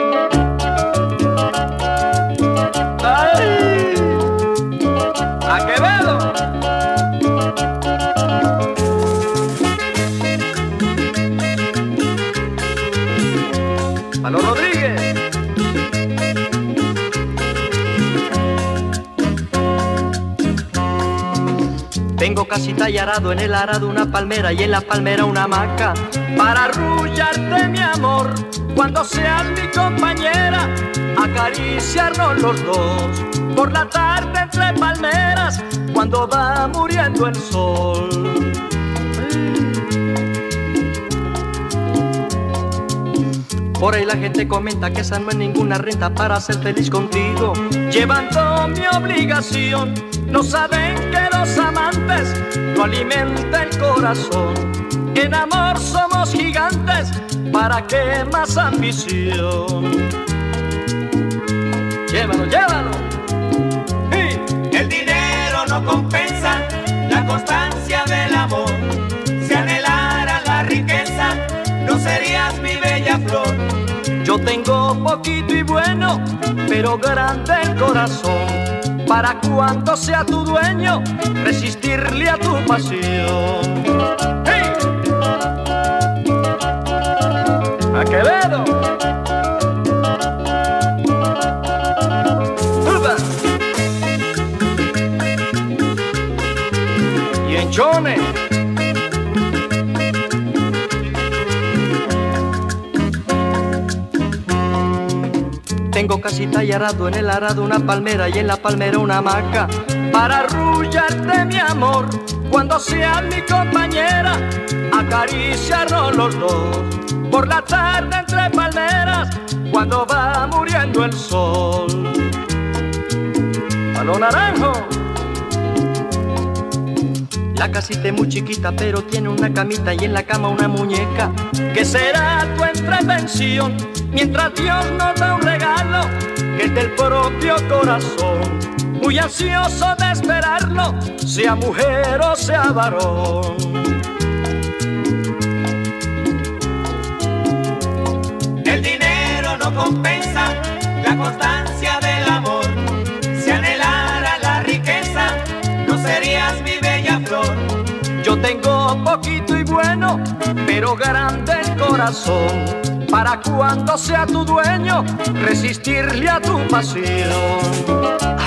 ¡Ay! ¡A Quevedo! ¡A los Rodríguez! Tengo casi tallarado en el arado una palmera y en la palmera una hamaca para arrullarte, mi amor, cuando seas mi compañera, acariciarnos los dos por la tarde entre palmeras cuando va muriendo el sol. Por ahí la gente comenta que esa no es ninguna renta para ser feliz contigo, llevando mi obligación. No saben que los amantes no alimenta el corazón. En amor somos gigantes, ¿para qué más ambición? Llévalo, llévalo. ¡Sí! El dinero no compensa la constancia del amor. Si anhelara la riqueza, no serías mi bella flor. Yo tengo poquito y bueno, pero grande el corazón, para cuando sea tu dueño, resistirle a tu pasión. ¡Hey! ¡A Quevedo! ¡Upa! Y en Chone. Tengo casi tallarado en el arado una palmera y en la palmera una hamaca para arrullarte, mi amor, cuando seas mi compañera, acariciarnos los dos por la tarde entre palmeras cuando va muriendo el sol. ¡A lo naranjo! La casita es muy chiquita pero tiene una camita y en la cama una muñeca que será tu entretención mientras Dios nos da un regalo que es del propio corazón, muy ansioso de esperarlo, sea mujer o sea varón. El dinero no compensa la constancia del amor. Si anhelara la riqueza, no serías mi bella flor. Yo tengo poquito y bueno, pero grande el corazón, para cuando sea tu dueño, resistirle a tu pasión.